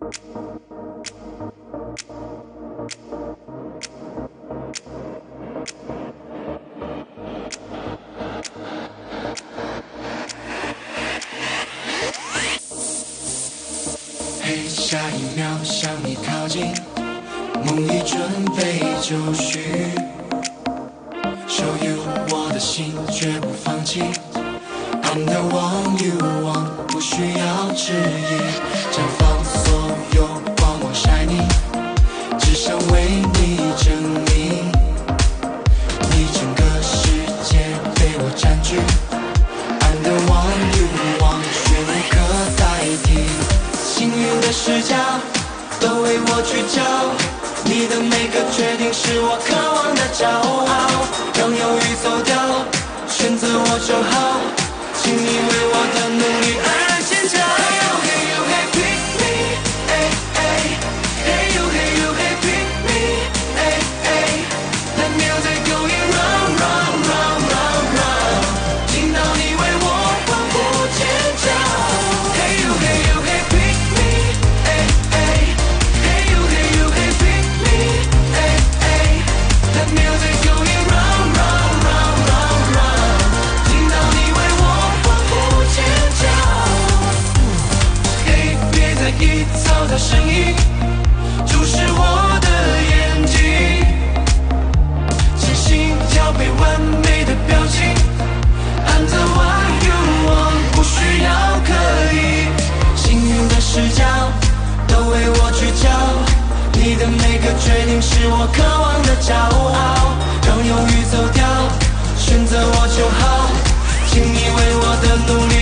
嘿，下一秒向你靠近，梦已准备就绪。Show you 我的心，绝不放弃。I'm the one you want， 不需要质疑。绽放所有光芒 shining， 只想为你证明，你整个世界被我占据。I'm the one you want， 却无可代替。幸运的视角都为我聚焦，你的每个决定是我渴望的骄傲。让犹豫走掉，选择我就好，请你为我的努力而坚强。Hey you, hey you, hey pick me, hey hey. Hey you, hey you, hey pick me, hey hey. That music going round, round, round, round, round. 听到你为我欢呼尖叫。Hey you, hey you, hey pick me, hey hey. Hey you, hey you, hey pick me, hey hey. That music going round, round, round, round, round. 听到你为我欢呼尖叫。嘿，别在意嘈杂声音，注视我的眼睛，精心调配完美的表情。I'm the one you want， 不需要刻意。幸运的视角都为我聚焦，你的每个决定是我渴望的骄傲。让犹豫走掉，选择我就好，请你为我的努力